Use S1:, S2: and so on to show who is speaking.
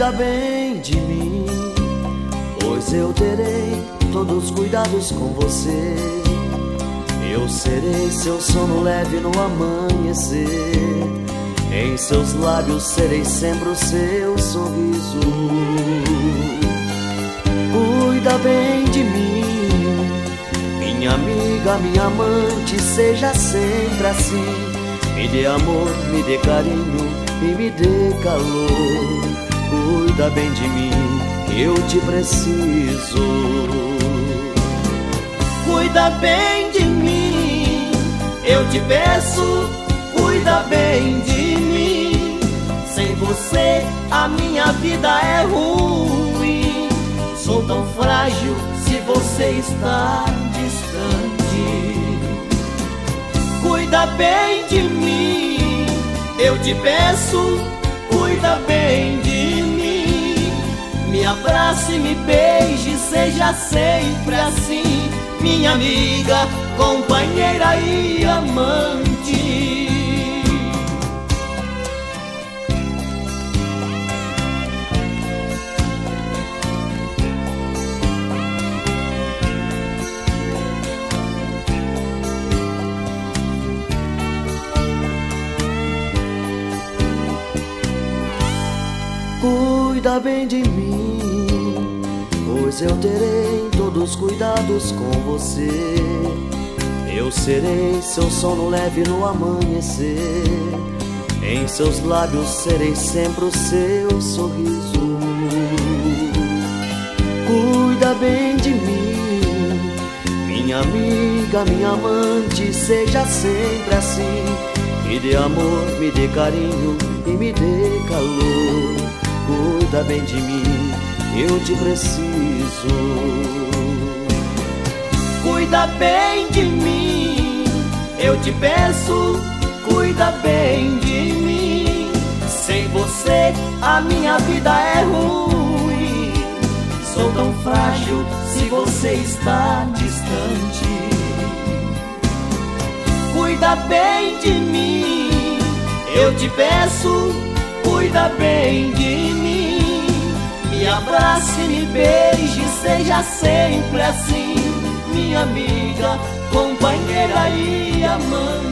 S1: Cuida bem de mim, pois eu terei todos os cuidados com você. Eu serei seu sono leve no amanhecer. Em seus lábios serei sempre o seu sorriso. Cuida bem de mim, minha amiga, minha amante, seja sempre assim. Me dê amor, me dê carinho e me dê calor. Cuida bem de mim, eu te preciso.
S2: Cuida bem de mim, eu te peço. Cuida bem de mim. Sem você a minha vida é ruim. Sou tão frágil se você está distante. Cuida bem de mim, eu te peço. Cuida bem de mim. Me abrace, me beije, seja sempre assim. Minha amiga, companheira e amante.
S1: Cuida bem de mim, pois eu terei todos os cuidados com você. Eu serei seu sono leve no amanhecer. Em seus lábios serei sempre o seu sorriso. Cuida bem de mim, minha amiga, minha amante, seja sempre assim. Me dê amor, me dê carinho e me dê calor. Cuida bem de mim, eu te preciso.
S2: Cuida bem de mim, eu te peço. Cuida bem de mim. Sem você a minha vida é ruim. Sou tão frágil se você está distante. Cuida bem de mim, eu te peço. Cuida bem de mim. Me abrace, me beije, seja sempre assim. Minha amiga, companheira e amante.